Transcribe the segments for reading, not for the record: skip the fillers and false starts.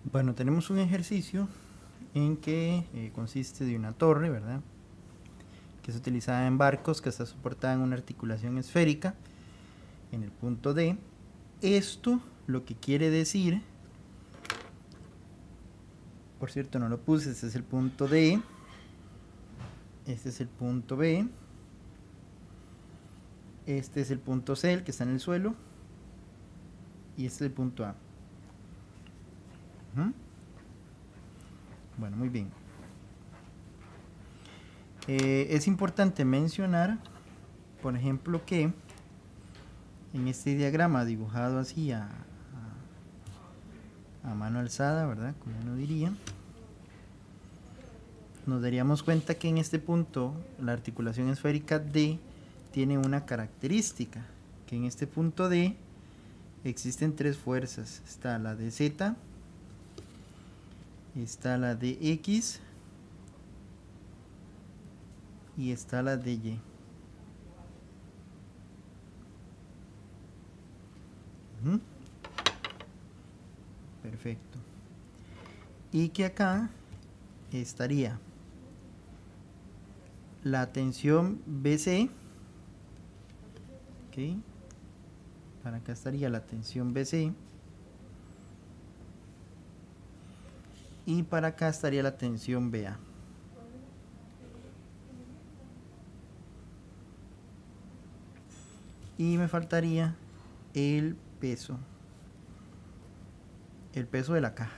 Bueno, tenemos un ejercicio en que consiste de una torre, ¿verdad? Que es utilizada en barcos, que está soportada en una articulación esférica en el punto D. Esto lo que quiere decir, por cierto no lo puse, este es el punto D, este es el punto B, este es el punto C, el que está en el suelo, y este es el punto A. Bueno, muy bien. Es importante mencionar, por ejemplo, que en este diagrama dibujado así a mano alzada, ¿verdad? Como uno diría, nos daríamos cuenta que en este punto la articulación esférica D tiene una característica, que en este punto D existen tres fuerzas. Está la de Z, está la de X y está la de Y. Perfecto. Y que acá estaría la tensión BC, ¿ok? Para acá estaría la tensión BC y para acá estaría la tensión BA. Y me faltaría el peso de la caja.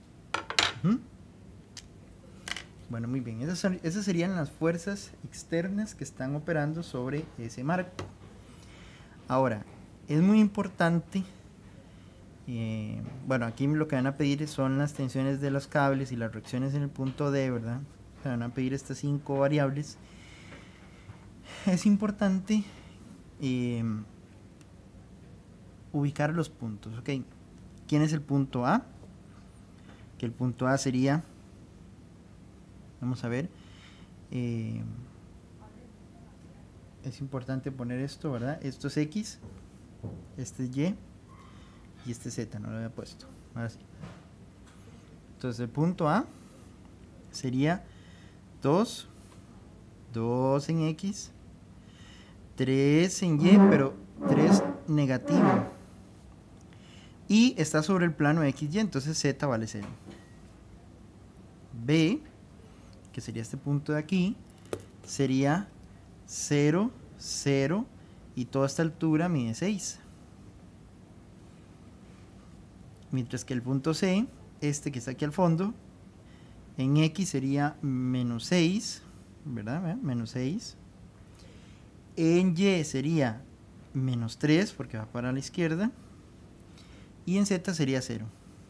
Bueno, muy bien, esas serían las fuerzas externas que están operando sobre ese marco. Ahora, es muy importante, bueno, aquí lo que van a pedir son las tensiones de los cables y las reacciones en el punto D, ¿verdad? Van a pedir estas 5 variables. Es importante ubicar los puntos, ¿ok? ¿Quién es el punto A? Que el punto A sería, vamos a ver, es importante poner esto, ¿verdad? Esto es X, este es Y y este es Z, no lo había puesto. Ahora sí. Entonces el punto A sería 2 en X, 3 en Y, pero 3 negativo. Y está sobre el plano XY, entonces Z vale 0. B, que sería este punto de aquí, sería 0, 0 y toda esta altura mide 6. Mientras que el punto C, este que está aquí al fondo, en X sería menos 6, ¿verdad? Menos 6. En Y sería menos 3 porque va para la izquierda. Y en Z sería 0.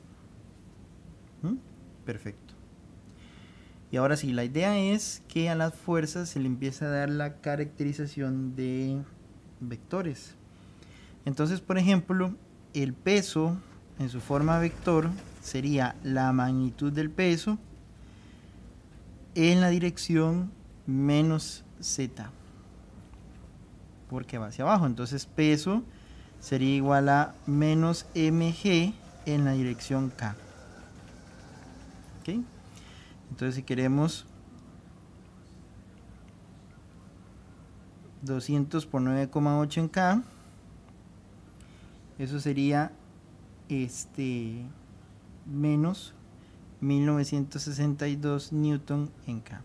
Perfecto. Y ahora sí, la idea es que a las fuerzas se le empiece a dar la caracterización de vectores. Entonces, por ejemplo, el peso en su forma vector sería la magnitud del peso en la dirección menos Z, porque va hacia abajo. Entonces peso sería igual a menos mg en la dirección K. ¿Okay? Entonces si queremos 200 por 9,8 en K, eso sería menos 1962 newton en K.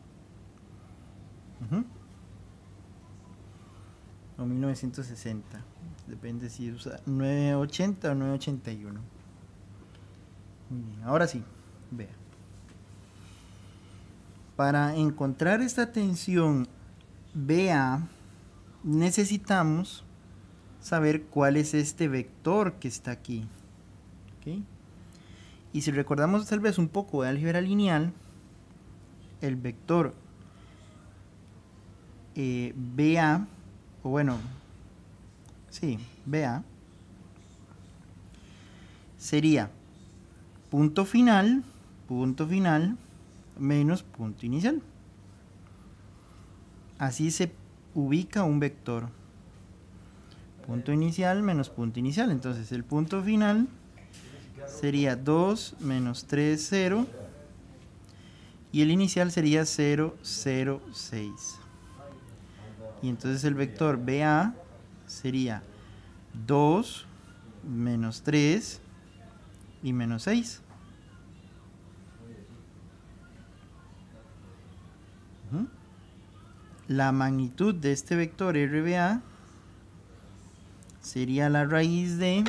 O 1960, depende si usa 980 o 981. Muy bien, ahora sí, vea. Para encontrar esta tensión BA, necesitamos saber cuál es este vector que está aquí. ¿Okay? Y si recordamos tal vez un poco de álgebra lineal, el vector BA, o bueno, sí, BA, sería punto final, menos punto inicial. Así se ubica un vector. Punto inicial menos punto inicial. Entonces el punto final sería 2 menos 3, 0. Y el inicial sería 0, 0, 6. Y entonces el vector BA sería 2 menos 3 y menos 6. La magnitud de este vector RBA sería la raíz de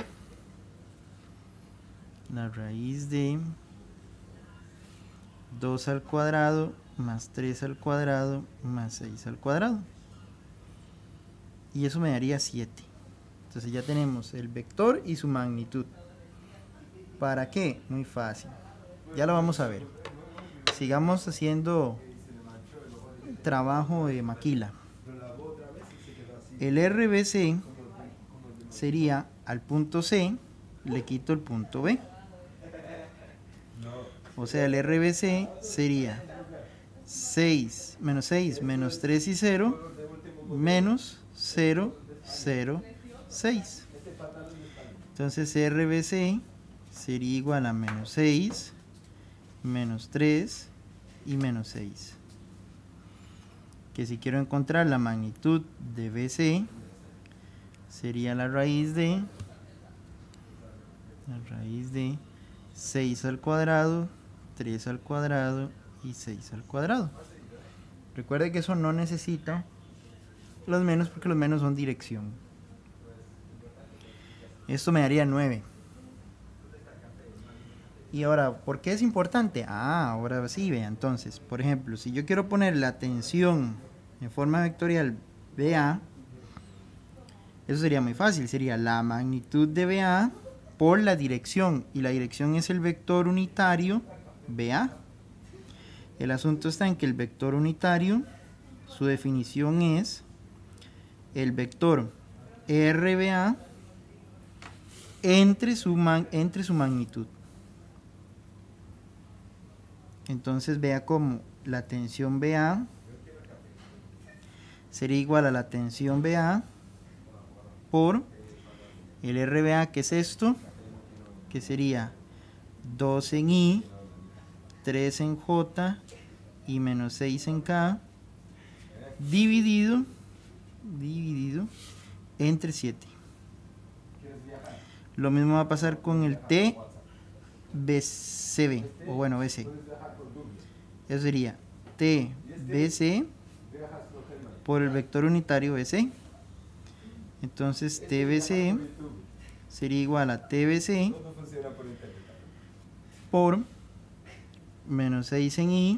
2 al cuadrado más 3 al cuadrado más 6 al cuadrado. Y eso me daría 7. Entonces ya tenemos el vector y su magnitud. ¿Para qué? Muy fácil. Ya lo vamos a ver. Sigamos haciendo trabajo de maquila. El RBC sería al punto C, le quito el punto B. O sea, el RBC sería 6 menos 3 y 0 menos 0, 0, 6. Entonces RBC sería igual a menos 6, menos 3 y menos 6. Que si quiero encontrar la magnitud de BC, sería la raíz de 6 al cuadrado, 3 al cuadrado y 6 al cuadrado. Recuerde que eso no necesita los menos porque los menos son dirección. Esto me daría 9. Y ahora, ¿por qué es importante? Ahora sí, vea. Entonces, por ejemplo, si yo quiero poner la tensión en forma vectorial BA, eso sería muy fácil. Sería la magnitud de BA por la dirección. Y la dirección es el vector unitario BA. El asunto está en que el vector unitario, su definición es el vector RBA entre su magnitud. Entonces vea como la tensión BA sería igual a la tensión BA por el RBA, que es esto, que sería 2 en I, 3 en J y menos 6 en K, dividido entre 7. Lo mismo va a pasar con el TBCB, o bueno, BC. Eso sería TBC por el vector unitario BC. Entonces TBC sería igual a TBC por menos 6 en I,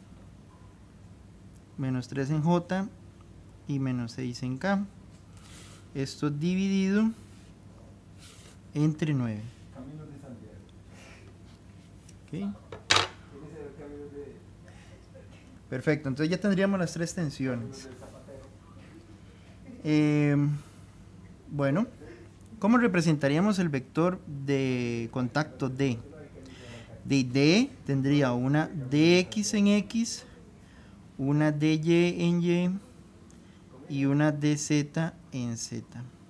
menos 3 en J y menos 6 en K. Esto dividido entre 9. ¿Okay? Perfecto, entonces ya tendríamos las tres tensiones. Bueno, ¿cómo representaríamos el vector de contacto D? D tendría una dx en x, una dy en y y una dz en z.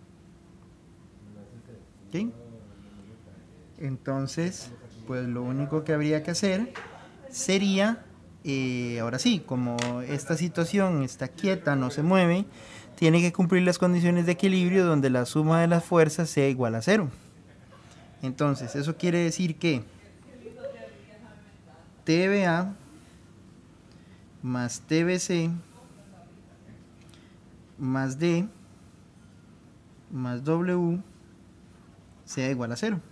¿Okay? Entonces, pues lo único que habría que hacer sería, ahora sí, como esta situación está quieta, no se mueve, tiene que cumplir las condiciones de equilibrio donde la suma de las fuerzas sea igual a 0. Entonces, eso quiere decir que TBA más TBC más D más W sea igual a 0.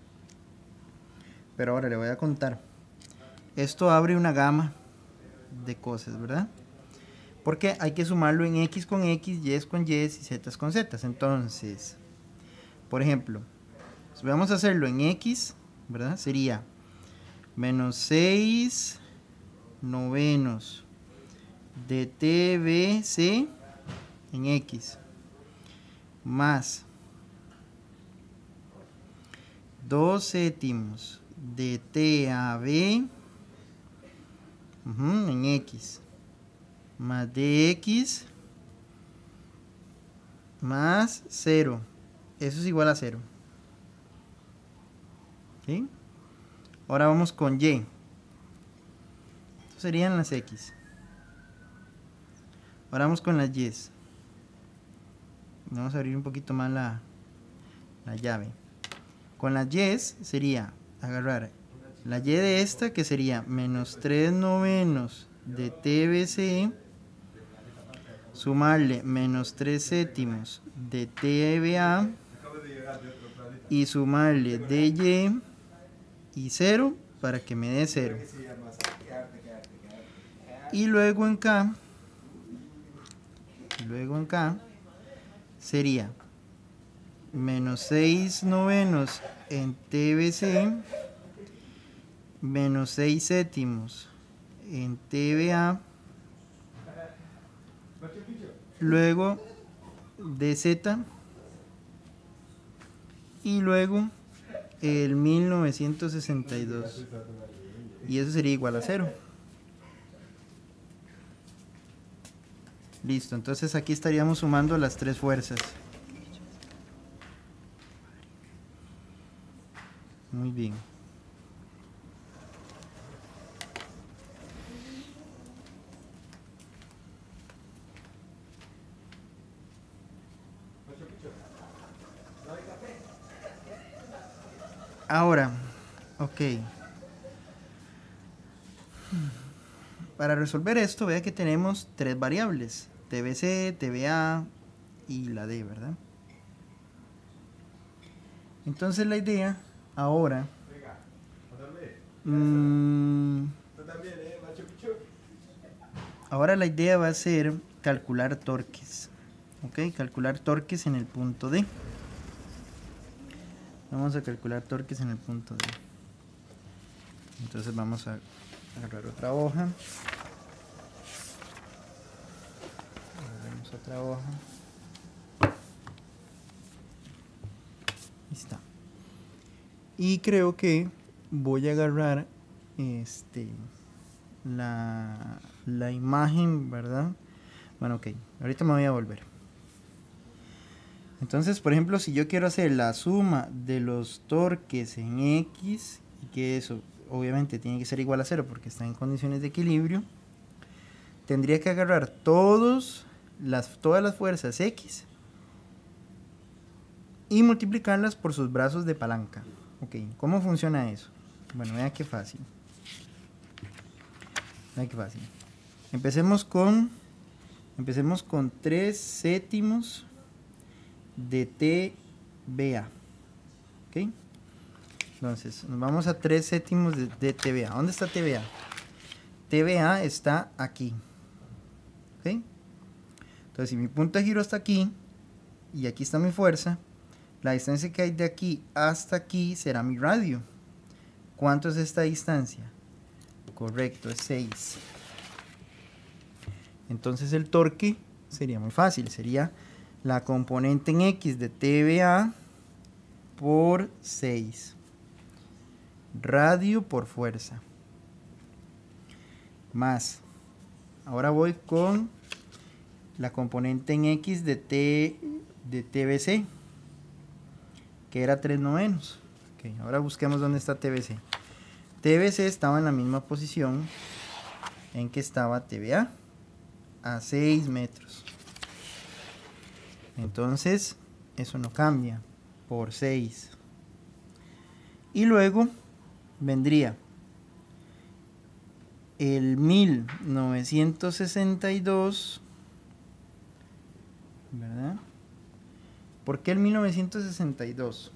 Pero ahora le voy a contar. Esto abre una gama de cosas, ¿verdad? Porque hay que sumarlo en X con X, Y con Y y Z con Z. Entonces, por ejemplo, si vamos a hacerlo en X, ¿verdad? Sería menos 6 novenos de TBC en X más 2 séptimos de TAB en X más dx más 0. Eso es igual a 0. ¿Ok? ¿sí? Ahora vamos con Y. Estos serían las X. Ahora vamos con las Y. Vamos a abrir un poquito más la llave. Con las Y sería agarrar la Y de esta, que sería menos 3/9 de TBC, sumarle menos 3/7 de TBA y sumarle DY y 0 para que me dé 0. Y luego en K sería menos 6/9 en TBC, menos 6/7 en TBA, luego DZ y luego el 1962, y eso sería igual a 0. Listo, entonces aquí estaríamos sumando las tres fuerzas. Muy bien. Ahora, ok. Para resolver esto, vea que tenemos tres variables: TBC, TBA y la D, ¿verdad? Entonces la idea ahora... ahora la idea va a ser calcular torques. Ok, calcular torques en el punto D. Vamos a calcular torques en el punto D. Entonces vamos a agarrar otra hoja. Agarramos otra hoja. Ahí está. Y creo que voy a agarrar la imagen, ¿verdad? Bueno, ok. Ahorita me voy a volver. Entonces, por ejemplo, si yo quiero hacer la suma de los torques en X, y que eso obviamente tiene que ser igual a 0 porque está en condiciones de equilibrio, tendría que agarrar todas las fuerzas X y multiplicarlas por sus brazos de palanca. Ok, ¿cómo funciona eso? Bueno, vean qué fácil. Vean qué fácil. Empecemos con 3/7 de TBA. ¿Ok? Entonces, nos vamos a 3/7 de TBA. ¿Dónde está TBA? TBA está aquí. ¿Ok? Entonces, si mi punto de giro está aquí y aquí está mi fuerza, la distancia que hay de aquí hasta aquí será mi radio. ¿Cuánto es esta distancia? Correcto, es 6. Entonces el torque sería muy fácil, sería la componente en X de TBA por 6. Radio por fuerza. Más. Ahora voy con la componente en X de TBC, que era 3/9. Okay, ahora busquemos dónde está TBC. TBC estaba en la misma posición en que estaba TBA, a 6 metros. Entonces, eso no cambia, por 6. Y luego vendría el 1962, ¿verdad? ¿Por qué el 1962?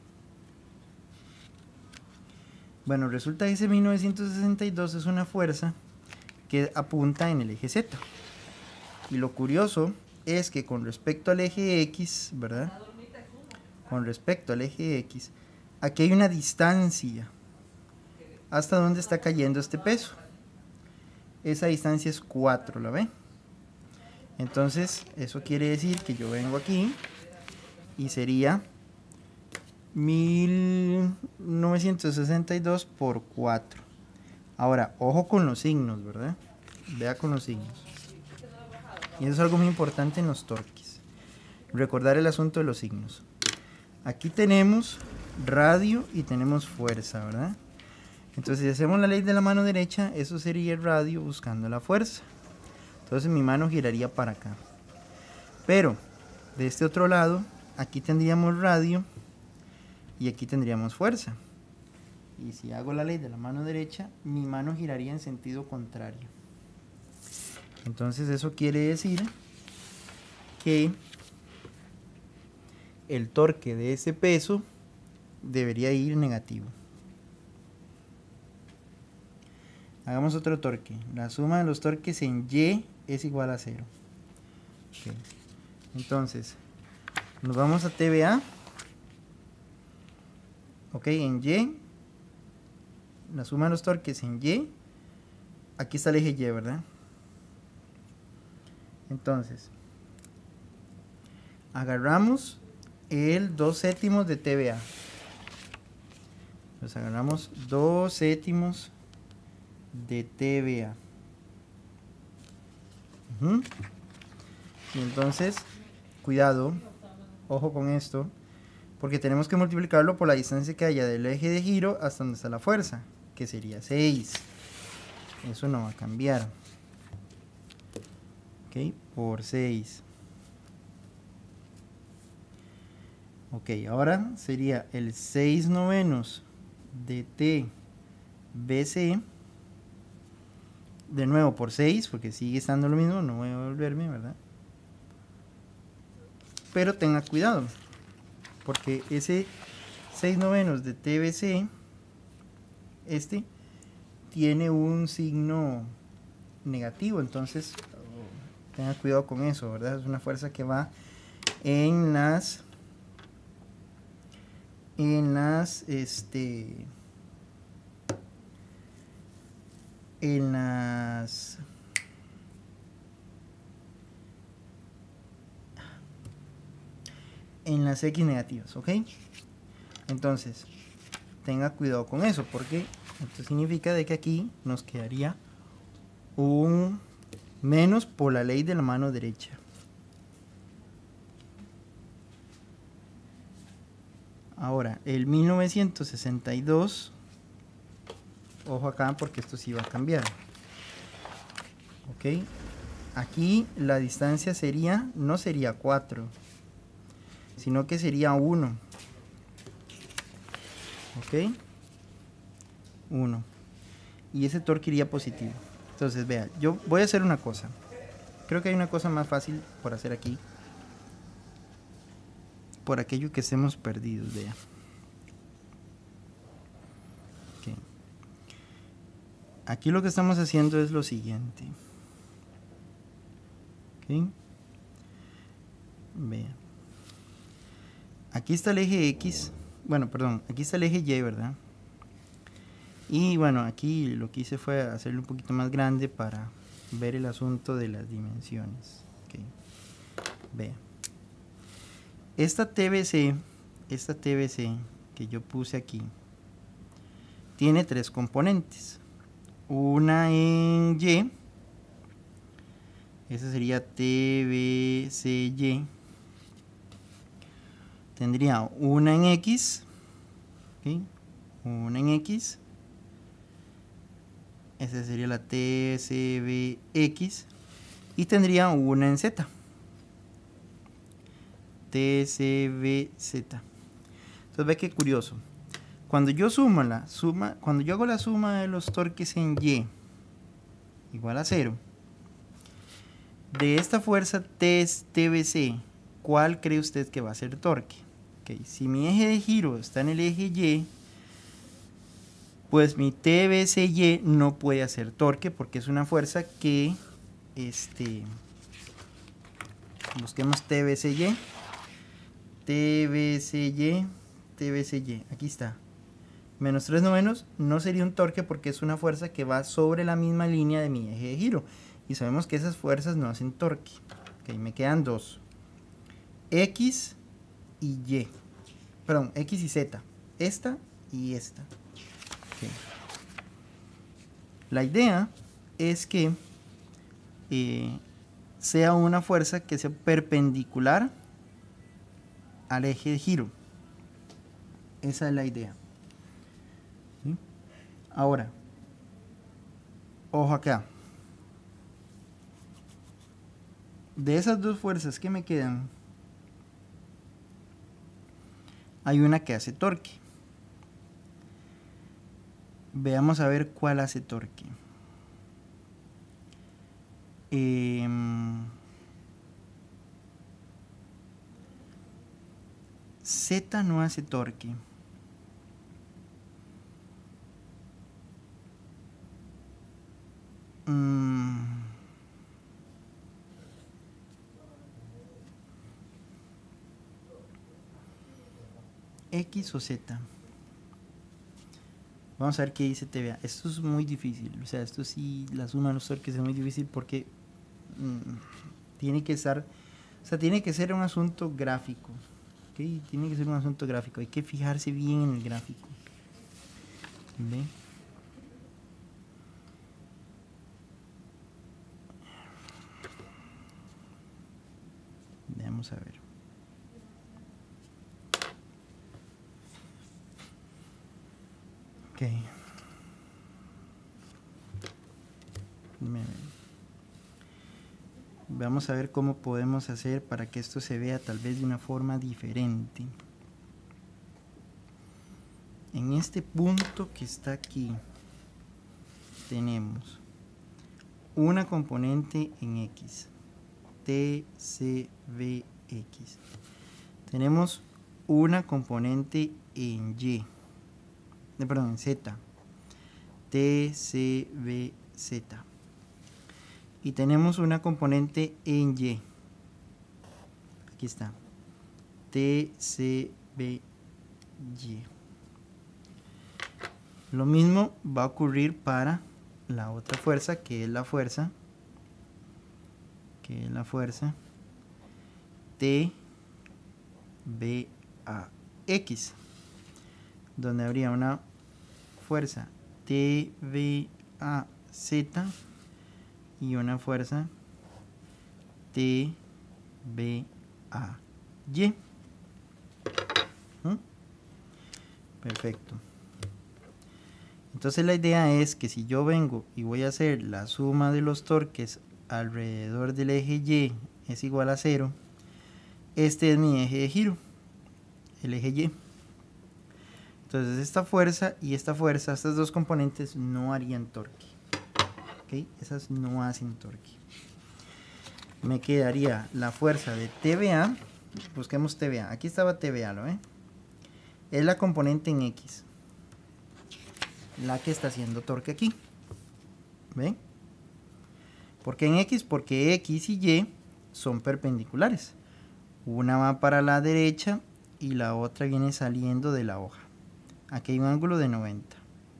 Bueno, resulta que ese 1962 es una fuerza que apunta en el eje Z. Y lo curioso es que con respecto al eje X, ¿verdad? Con respecto al eje X, aquí hay una distancia hasta donde está cayendo este peso. Esa distancia es 4, ¿la ven? Entonces, eso quiere decir que yo vengo aquí y sería 1962 por 4. Ahora, ojo con los signos, ¿verdad? Vea con los signos. Y eso es algo muy importante en los torques. Recordar el asunto de los signos. Aquí tenemos radio y tenemos fuerza, ¿verdad? Entonces si hacemos la ley de la mano derecha, eso sería el radio buscando la fuerza. Entonces mi mano giraría para acá. Pero de este otro lado, aquí tendríamos radio y aquí tendríamos fuerza. Y si hago la ley de la mano derecha, mi mano giraría en sentido contrario. Entonces eso quiere decir que el torque de ese peso debería ir negativo. Hagamos otro torque. La suma de los torques en Y es igual a 0. Okay. Entonces, nos vamos a TVA. Ok, en Y, la suma de los torques en Y, aquí está el eje Y, ¿verdad? Entonces, agarramos el 2/7 de TVA. Pues agarramos 2/7 de TVA. Y entonces, cuidado, ojo con esto, porque tenemos que multiplicarlo por la distancia que haya del eje de giro hasta donde está la fuerza, que sería 6. Eso no va a cambiar. Ok, por 6. Ok, ahora sería el 6/9 de TBC. De nuevo por 6, porque sigue estando lo mismo, no voy a volverme, ¿verdad? Pero tenga cuidado, porque ese 6/9 de TBC, tiene un signo negativo, entonces tenga cuidado con eso, ¿verdad? Es una fuerza que va en las en las X negativas, ¿ok? Entonces, tenga cuidado con eso, porque esto significa de que aquí nos quedaría un menos por la ley de la mano derecha. Ahora, el 1962, ojo acá porque esto sí va a cambiar. Ok, aquí la distancia sería, no sería 4, sino que sería 1. Ok, 1. Y ese torque iría positivo. Entonces, vea, yo voy a hacer una cosa. Creo que hay una cosa más fácil por hacer aquí. Por aquello que estemos perdidos, vea. Okay. Aquí lo que estamos haciendo es lo siguiente. Okay. Vea. Aquí está el eje X. Bueno, perdón, aquí está el eje Y, ¿verdad? Y bueno, aquí lo que hice fue hacerlo un poquito más grande para ver el asunto de las dimensiones. Okay. Vea. Esta TBC que yo puse aquí, tiene 3 componentes. Una en Y, esa sería TBCY. Tendría una en X, ¿okay? Una en X. Esa sería la TCBX. Y tendría una en Z. TCBZ. Entonces ve que curioso. Cuando yo cuando yo hago la suma de los torques en Y igual a 0, de esta fuerza TBC, ¿cuál cree usted que va a ser torque? Okay, si mi eje de giro está en el eje Y, pues mi TBCY no puede hacer torque porque es una fuerza que busquemos TBCY. TBCY, aquí está. Menos 3/9 no sería un torque porque es una fuerza que va sobre la misma línea de mi eje de giro. Y sabemos que esas fuerzas no hacen torque. Ok, me quedan 2. X y Y. Perdón, X y Z. Esta y esta. Okay. La idea es que sea una fuerza que sea perpendicular al eje de giro. Esa es la idea. ¿Sí? Ahora, ojo acá. De esas dos fuerzas que me quedan, hay una que hace torque. Veamos a ver cuál hace torque. Z no hace torque. X o Z. Vamos a ver qué dice TVA. Esto es muy difícil. O sea, esto sí, la suma de los torques es muy difícil porque tiene que estar, o sea, tiene que ser un asunto gráfico. ¿Okay? Tiene que ser un asunto gráfico. Hay que fijarse bien en el gráfico. ¿Ve? Veamos a ver. Ok. Vamos a ver cómo podemos hacer para que esto se vea tal vez de una forma diferente. En este punto que está aquí tenemos una componente en X, TCVX. Tenemos una componente en Y, perdón, en Z, TCVZ. Y tenemos una componente en Y. Aquí está. TCVY. Lo mismo va a ocurrir para la otra fuerza, que es la fuerza TVAX, donde habría una fuerza TVAZ y una fuerza TVAY. Perfecto. Entonces la idea es que si yo vengo y voy a hacer la suma de los torques alrededor del eje Y es igual a 0, este es mi eje de giro, el eje Y. Entonces esta fuerza y esta fuerza, estas dos componentes no harían torque. ¿Okay? Esas no hacen torque. Me quedaría la fuerza de TVA. Busquemos TVA. Aquí estaba TVA, ¿lo ven? Es la componente en X, la que está haciendo torque aquí. ¿Ven? ¿Por qué en X? Porque X y Y son perpendiculares. Una va para la derecha y la otra viene saliendo de la hoja. Aquí hay un ángulo de 90.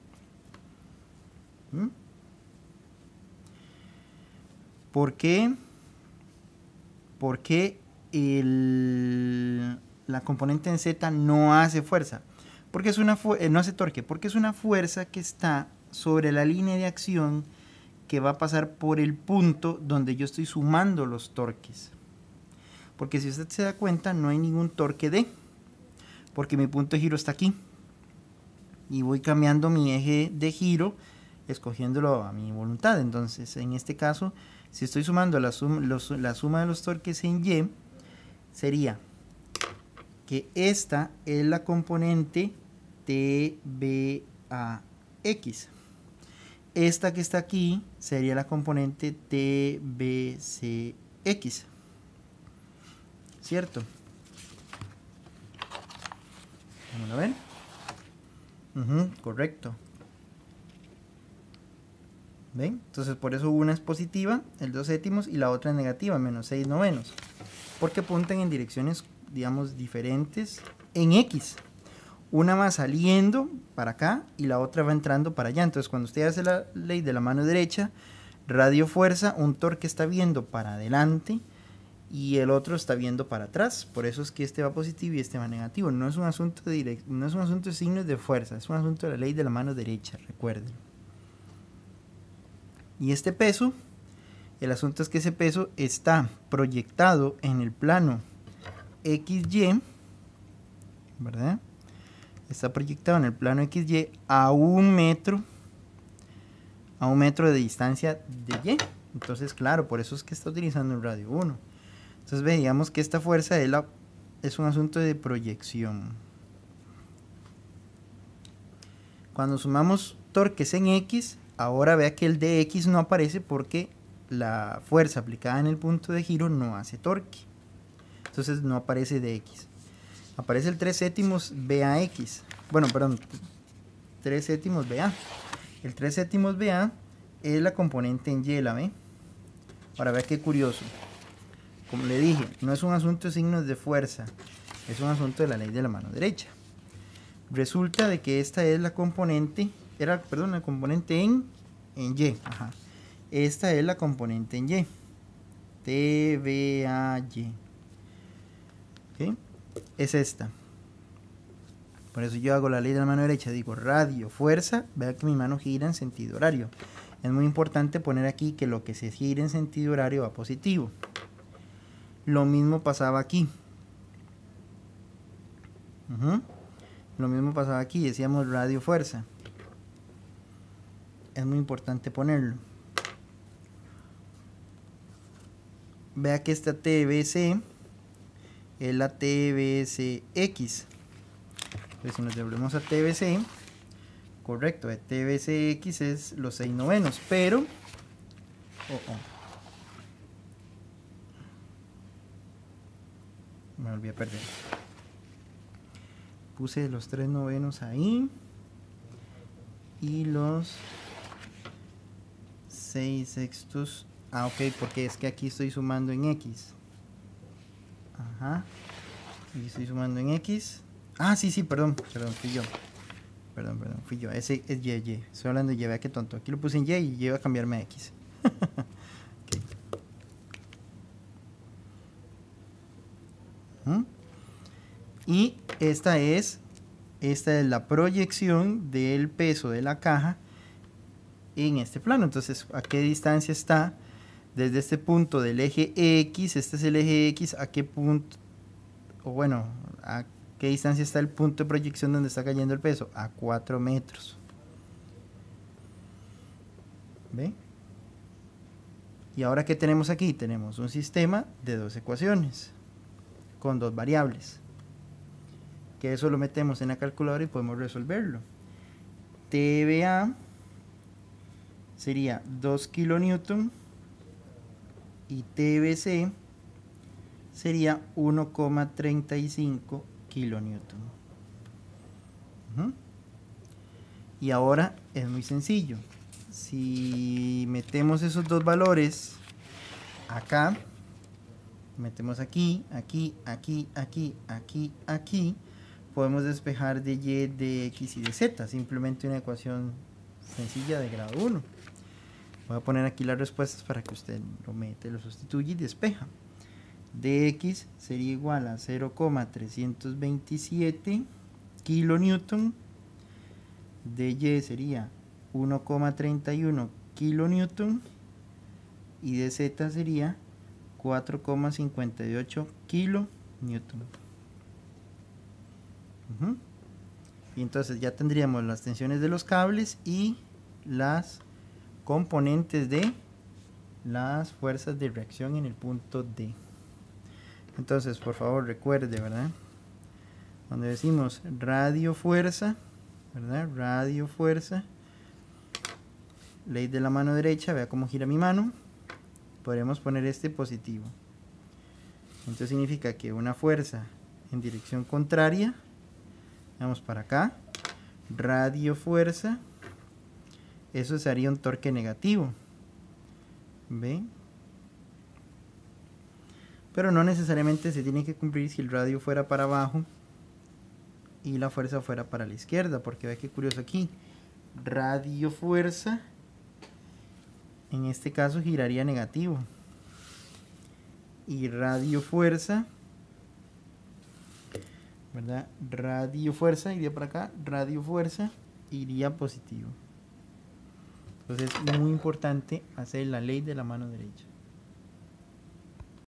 ¿Por qué? Porque la componente en Z no hace fuerza. Porque es no hace torque. Porque es una fuerza que está sobre la línea de acción que va a pasar por el punto donde yo estoy sumando los torques. Porque si usted se da cuenta, no hay ningún torque D. Porque mi punto de giro está aquí. Y voy cambiando mi eje de giro, escogiéndolo a mi voluntad. Entonces, en este caso, si estoy sumando la suma de los torques en Y, sería que esta es la componente TVAX. Esta que está aquí sería la componente TVCX. ¿Cierto? ¿Vamos a ver? Correcto. ¿Ven? Entonces por eso una es positiva, el 2 séptimos, y la otra es negativa, menos 6 novenos. Porque apuntan en direcciones, digamos, diferentes en X. Una va saliendo para acá y la otra va entrando para allá. Entonces cuando usted hace la ley de la mano derecha, radio fuerza, un torque está viendo para adelante y el otro está viendo para atrás. Por eso es que este va positivo y este va negativo. No es un asunto no es un asunto de signos de fuerza, es un asunto de la ley de la mano derecha, recuerden. Y este peso, el asunto es que ese peso está proyectado en el plano XY, ¿verdad? está proyectado en el plano XY a 1 metro de distancia de Y. Entonces, claro, por eso es que está utilizando el radio 1. Entonces, veíamos que esta fuerza es un asunto de proyección. Cuando sumamos torques en X, ahora vea que el de X no aparece porque la fuerza aplicada en el punto de giro no hace torque. Entonces no aparece de X. Aparece el 3/7 BAX. Bueno, perdón, 3/7 BA. El 3/7 BA es la componente en Y, ¿la ve? Ahora vea qué curioso. Como le dije, no es un asunto de signos de fuerza, es un asunto de la ley de la mano derecha. Resulta de que esta es la componente, la componente en Y. Ajá. Esta es la componente en Y. TBAY. ¿Okay? Es esta. Por eso yo hago la ley de la mano derecha, digo radio, fuerza, vea que mi mano gira en sentido horario. Es muy importante poner aquí que lo que se gira en sentido horario va positivo. Lo mismo pasaba aquí. Lo mismo pasaba aquí, decíamos radio, fuerza. Es muy importante ponerlo. Vea que esta TBC es la TBCX. Entonces, si nos devolvemos a TBC, correcto, TBCX es los 6/9, pero me volví a perder. Puse los 3/9 ahí y los 6/6. Ah, ok, porque es que aquí estoy sumando en X. Ajá. Y estoy sumando en X. Ah, sí, perdón, fui yo. Perdón, fui yo. Ese es Y. Estoy hablando de Y, vea qué tonto. Aquí lo puse en Y y iba a cambiarme a X. Okay. Y esta es la proyección del peso de la caja en este plano. Entonces, ¿a qué distancia está? Desde este punto del eje X, este es el eje X, ¿a qué punto? O bueno, ¿a qué distancia está el punto de proyección donde está cayendo el peso? A 4 metros. ¿Ve? Y ahora, ¿qué tenemos aquí? Tenemos un sistema de 2 ecuaciones con 2 variables. Que eso lo metemos en la calculadora y podemos resolverlo. TBA sería 2 kilonewton y TBC sería 1,35 kilonewton. Y ahora es muy sencillo. Si metemos esos dos valores acá, metemos aquí, aquí, podemos despejar de Y, de X y de Z. Simplemente una ecuación sencilla de grado 1. Voy a poner aquí las respuestas para que usted lo mete, lo sustituye y despeja. Dx sería igual a 0,327 kilonewton. Dy sería 1,31 kilonewton. Y de Z sería 4,58 kilonewton. Y entonces ya tendríamos las tensiones de los cables y las componentes de las fuerzas de reacción en el punto D. Entonces, por favor, recuerde, ¿verdad? Cuando decimos radio fuerza, ¿verdad? Radio fuerza, ley de la mano derecha, vea cómo gira mi mano. Podremos poner este positivo. Entonces significa que una fuerza en dirección contraria, vamos para acá, radio fuerza, eso sería un torque negativo. ¿Ve? Pero no necesariamente se tiene que cumplir si el radio fuera para abajo y la fuerza fuera para la izquierda, porque ve que curioso aquí, radio fuerza en este caso giraría negativo y radio fuerza, ¿verdad? Radio fuerza iría para acá, radio fuerza iría positivo. Entonces es muy importante hacer la ley de la mano derecha.